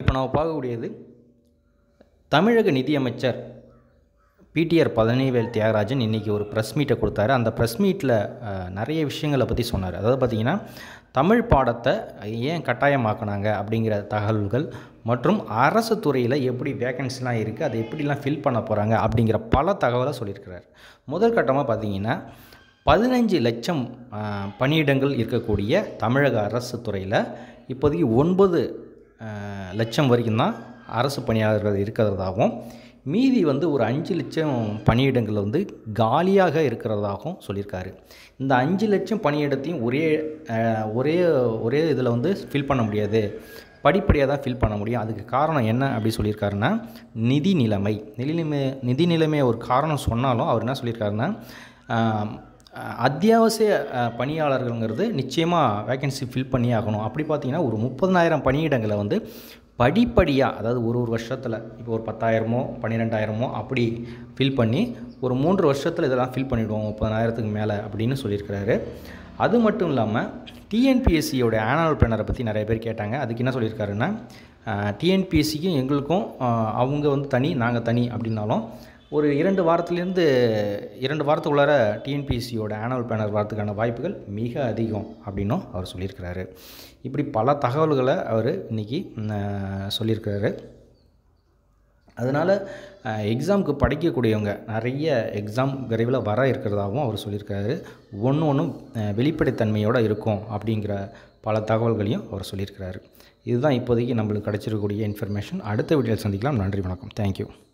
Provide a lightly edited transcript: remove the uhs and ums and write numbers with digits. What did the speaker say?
இப்போ நம்ம பார்க்கக்கூடியது தமிழக நிதியமைச்சர் பிடிஆர் பழனிவேல் தியாகராஜன் இன்றைக்கி ஒரு ப்ரெஸ் மீட்டை கொடுத்தாரு. அந்த ப்ரெஸ் மீட்டில் நிறைய விஷயங்களை பற்றி சொன்னார். அதாவது பார்த்திங்கன்னா தமிழ் பாடத்தை ஏன் கட்டாயமாக்கினாங்க அப்படிங்கிற தகவல்கள் மற்றும் அரசு துறையில் எப்படி வேக்கன்சிலாம் இருக்குது, அதை எப்படிலாம் ஃபில் பண்ண போகிறாங்க அப்படிங்கிற பல தகவலை சொல்லியிருக்கிறார். முதல் கட்டமாக பார்த்திங்கன்னா 15 லட்சம் பணியிடங்கள் இருக்கக்கூடிய தமிழக அரசு துறையில் இப்போதைக்கு 9 லட்சம் வரைக்கும் தான் அரசு பணியாளர்கள் இருக்கிறதாகவும், மீதி ஒரு 5 லட்சம் பணியிடங்கள் காலியாக இருக்கிறதாகவும் சொல்லியிருக்காரு. இந்த 5 லட்சம் பணியிடத்தையும் ஒரே இதில் ஃபில் பண்ண முடியாது, படிப்படியாக தான் ஃபில் பண்ண முடியும். அதுக்கு காரணம் என்ன அப்படி சொல்லியிருக்காருன்னா நிதி நிலைமை ஒரு காரணம் சொன்னாலும் அவர் என்ன சொல்லியிருக்காருன்னா அத்தியாவசிய பணியாளர்கள்ங்கிறது நிச்சயமாக வேக்கன்சி ஃபில் பண்ணி ஆகணும். அப்படி பார்த்திங்கன்னா ஒரு 30,000 பணியிடங்களை படிப்படியாக, அதாவது ஒரு வருஷத்தில் இப்போ ஒரு 10,000மோ 12,000மோ அப்படி ஃபில் பண்ணி ஒரு 3 வருஷத்தில் இதெல்லாம் ஃபில் பண்ணிவிடுவோம் 30,000க்கு மேலே அப்படின்னு சொல்லியிருக்கிறாரு. அது மட்டும் இல்லாமல் டிஎன்பிஎஸ்சியோட ஆனுவல் பிளானரை பற்றி நிறைய பேர் கேட்டாங்க. அதுக்கு என்ன சொல்லியிருக்காருன்னா டிஎன்பிஎஸ்சிக்கும் எங்களுக்கும் அவங்க தனி, நாங்கள் தனி அப்படின்னாலும் ஒரு 2 வாரத்துக்குள்ளார டிஎன்பிஎஸ்சியோட ஆனுவல் பிளானர் வரதுக்கான வாய்ப்புகள் மிக அதிகம் அப்படின்னும் அவர் சொல்லியிருக்கிறாரு. இப்படி பல தகவல்களை அவர் இன்றைக்கி சொல்லியிருக்கிறாரு. அதனால் எக்ஸாமுக்கு படிக்கக்கூடியவங்க நிறைய எக்ஸாம் விரைவில் வர இருக்கிறதாகவும் அவர் சொல்லியிருக்காரு. ஒன்றும் வெளிப்படைத்தன்மையோடு இருக்கும் அப்படிங்கிற பல தகவல்களையும் அவர் சொல்லியிருக்கிறாரு. இதுதான் இப்போதைக்கு நம்மளுக்கு கிடச்சிருக்கக்கூடிய இன்ஃபர்மேஷன். அடுத்த வீடியோவில் சந்திக்கலாம். நன்றி, வணக்கம். தேங்க்யூ.